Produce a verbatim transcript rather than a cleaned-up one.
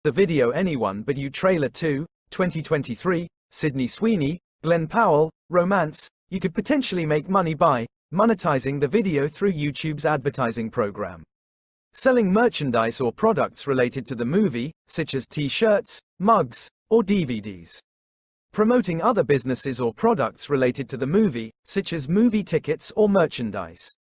The video Anyone But You trailer two, twenty twenty-three, Sydney Sweeney, Glen Powell, romance. You could potentially make money by monetizing the video through YouTube's advertising program. Selling merchandise or products related to the movie, such as t-shirts, mugs, or D V Ds. Promoting other businesses or products related to the movie, such as movie tickets or merchandise.